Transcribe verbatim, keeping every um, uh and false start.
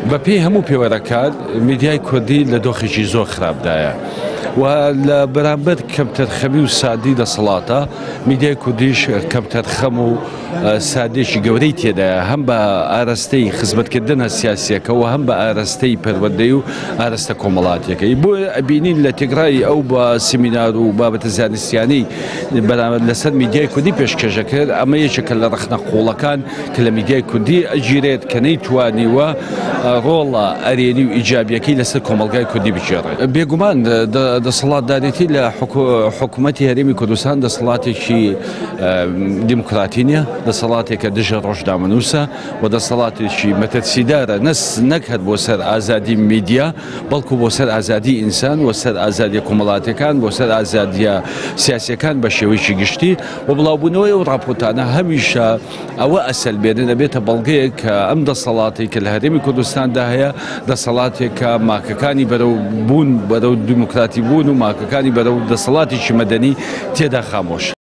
بەپێی هەموو پێوەرەکان میدیای کوردی لە دۆخێکی زۆر خراپدایە و لە بەرامبەر کەمتەرخەمی و سادی دەسەڵاتە میدیای کوردیش کەمتەرخەم و سادێکی گەورەی تێدایە هەم بە ئاراستەی خزمەتکردنە سیاسیەکەەوە هەم بە ئاراستەی پەروەردەی و ئاراستە کۆمەڵاتیەکەی بۆ ئەبینین لە تێگرای ئەو بە سیمینار و بابەتە زانستیانەی لەسەر میدیای کوردی پێشکەشە کرد ئەمە یەکێکە لە ڕخنە قوڵەکان کە لە میدیای کوردی ئەگیرێت کە نەیتوانیوە ڕۆڵە ئەرێنی و ئیجابیەکەی لەسەر کۆمەلگای کوردی بچێڕێت. بێگومان دەسەڵاتدارێتی لە حکوومەتی هەرێمی کوردستان دەسەڵاتێکی دیموکراتی نیە، دەسەڵاتێکە دژە ڕۆژنامەنووسە و دەسەڵاتێکی مەترسیدارە نەک هەر بۆ سەر ئازادی میدیا بەڵکو بۆ سەر ئازادی ئینسان و سەر ئازادیە کۆمەڵاتەکان بۆ سەر ئازادیە سیاسیەکان بە شێوەیەکی گشتی و بڵاوبوونەوەی و ڕاپۆرتانە هەمیشە ئەوە ئەسەل بێنن ئەبێتە بەڵگەیەک کە ئەم دەسەڵاتی کە لە هەرێمی کوردستاندا هەیە دەسەڵاتێکە ماکەکانی بەرەو بوون بەرەو دیموکراتی بوون و ماکەکانی بەرەو دەسەڵاتێکی مەدەنی تێدا خامۆش.